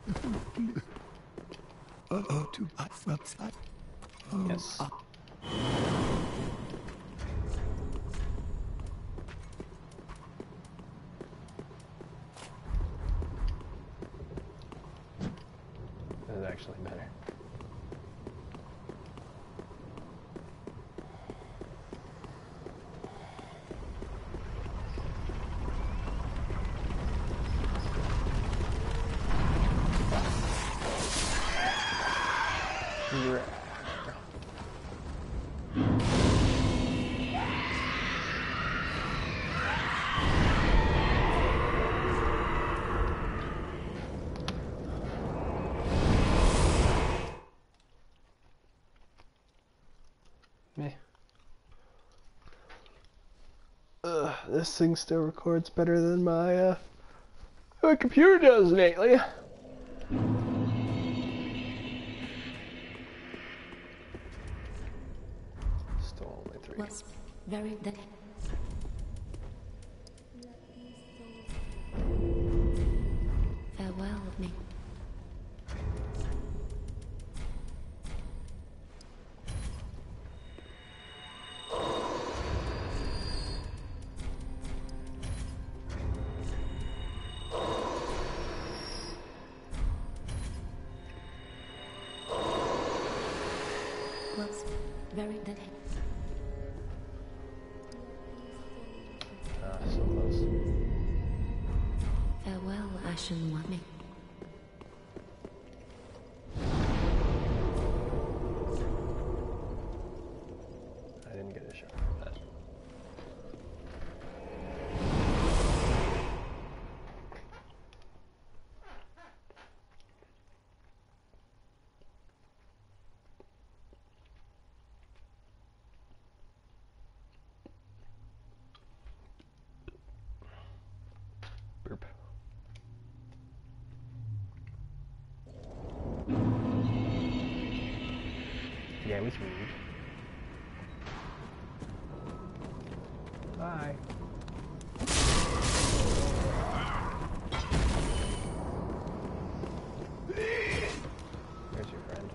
To my website. Yes. That is actually better. This thing still records better than my computer does lately. Still only 3. Was very dead. Farewell of me. Was very dead. So close. Farewell, Ashen One. I didn't get a shot from that. Burp. Yeah, it was rude. Bye. There's your friend.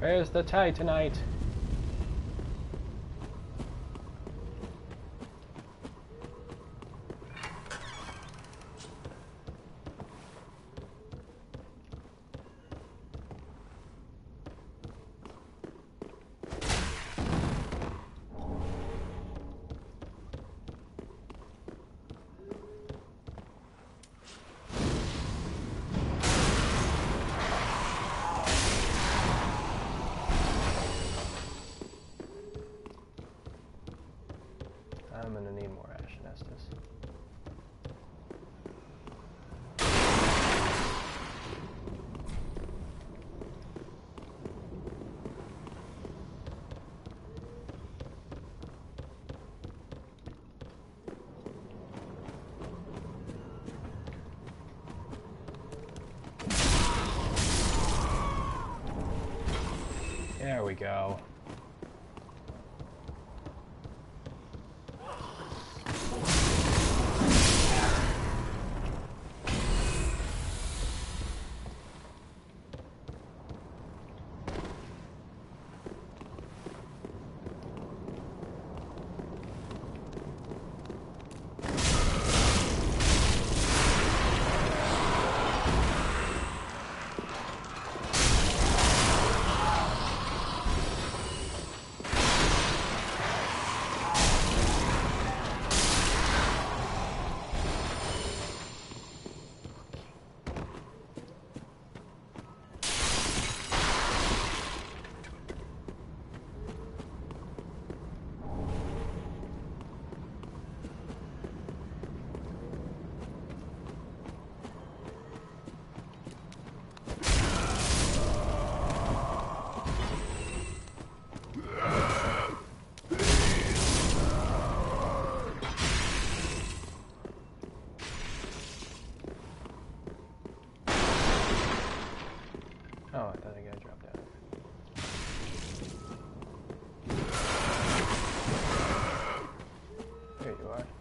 Where's the Titanite? I'm gonna need more Ashen Estus. There we go. Oh, I thought I got dropped down. There you are.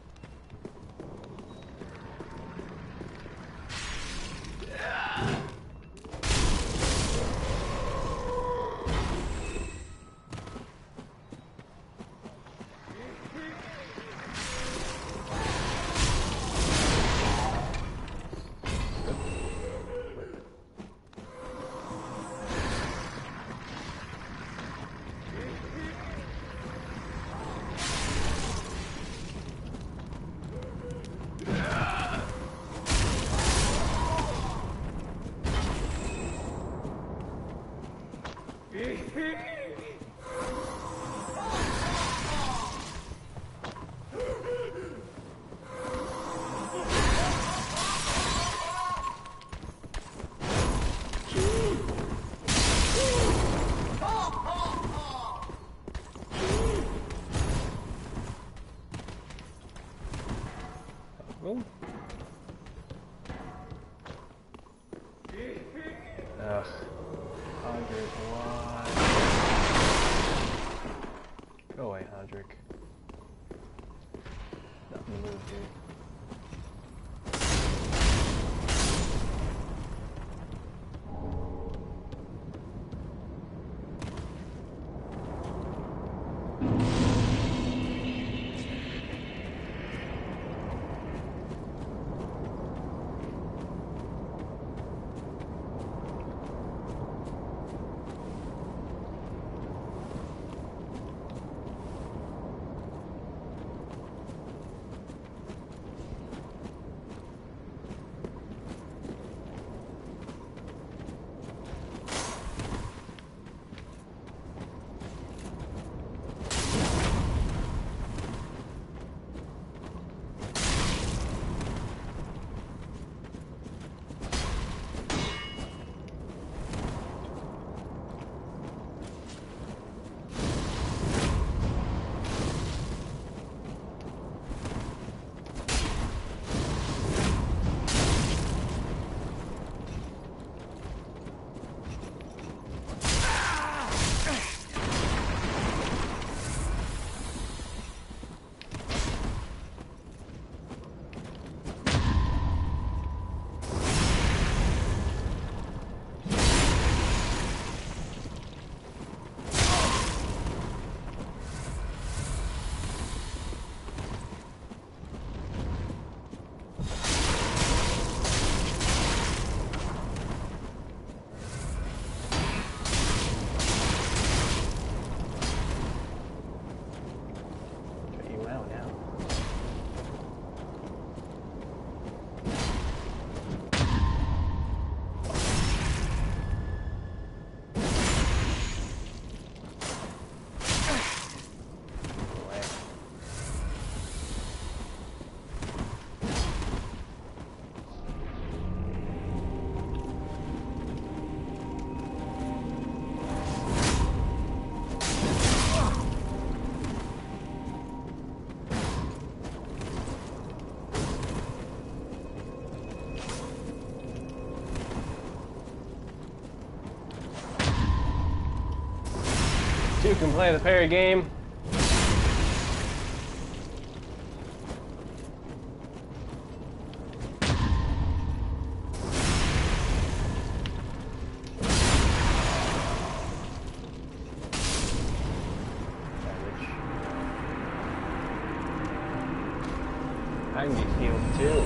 Oh. Ugh. 100, why? Go away, Hodrick. Nothing to move, dude. can play the parry game. I need healed too.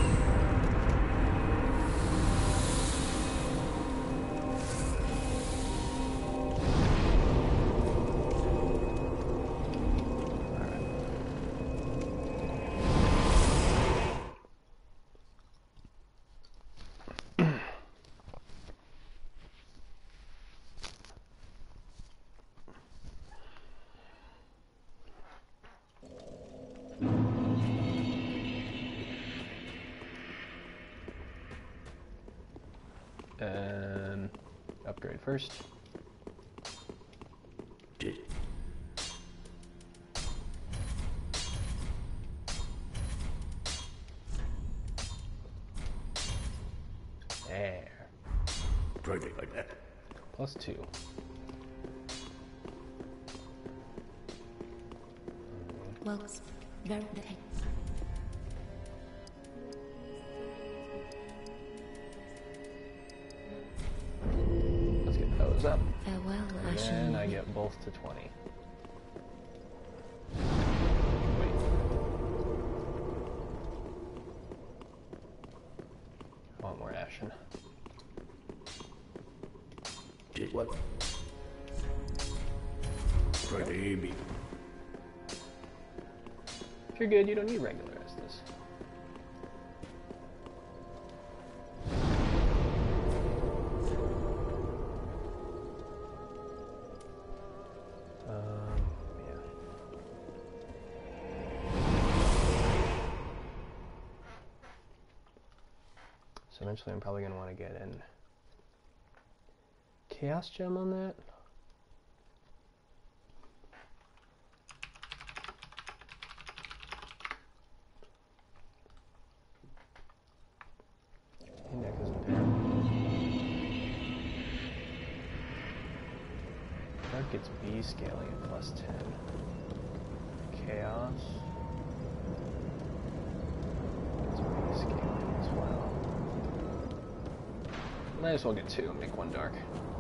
Upgrade first. There. Project like that. +2. Works very dead. Let's get those up. Farewell, And Ashen. I get both to 20. I want more Ashen. Did what? Baby. If you're good, you don't need regular Estus. Yeah. So eventually I'm probably going to want to get an Chaos Gem on that. Neck isn't there. Dark gets B scaling at +10. Chaos gets B scaling as well. Might as well get 2 and make 1 dark.